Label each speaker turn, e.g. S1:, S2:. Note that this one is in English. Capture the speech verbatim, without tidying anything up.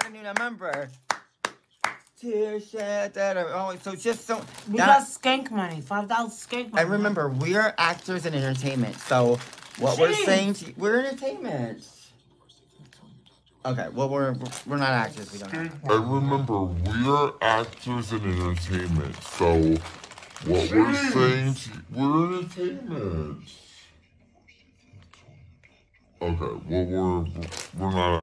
S1: got a new number. Tears shed that are, oh, so just so.
S2: We
S1: that,
S2: got skank money. five dollars skank money.
S1: And remember, we are actors in entertainment. So what Jeez. we're saying to you, we're entertainment. Okay, well, we're we're not actors. We don't know.
S3: And remember, we are actors in entertainment. So what Jeez. we're saying to you, we're entertainment. Okay, well, we're, we're not